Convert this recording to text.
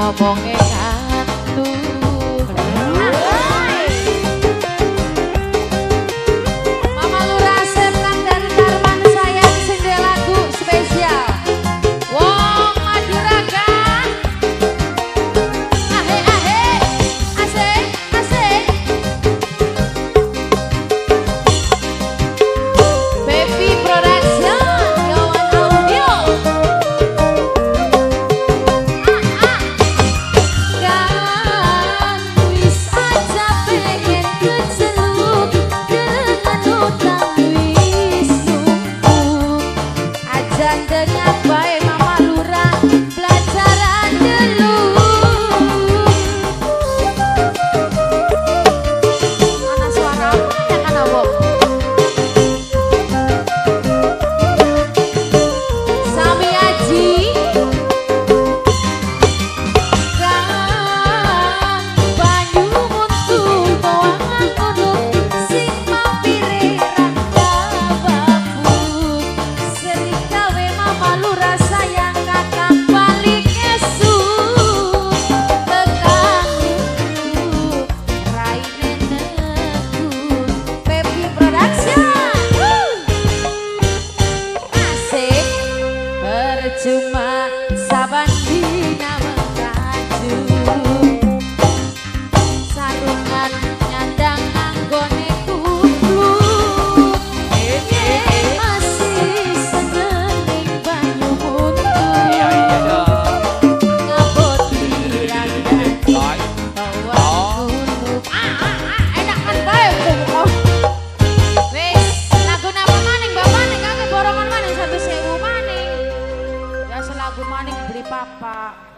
ngomonge kantuk. Mama Lurah Sepkan dari Tarman sayang sing duwe lagu spesial. Wong Maduraga. Ahe ahe, asik asik. Baby Production, Yawan Audio. Kan wis aja pengen keceluk dengan utang wis numpuk. Aja dengan bae Mama Lurah pelajaran dulu. Mana suara apa ya kan abok? Sami Aji kan banyu muntul bawang kuduk sing mampire rada babut sering gawe Mama Lurah sayang kakak balik esuk tekan raine nekun Baby Production. Asik percuma saban dina mengaju sarungan nyandang anggone kupluk masih seneng banyu muntul ngabot dirandang bawang gunung enak kan bae kok. Wis lagu napa maning Mbak Maning kangge borongan maning 1.000 maning. Ya selagu maning beli papa.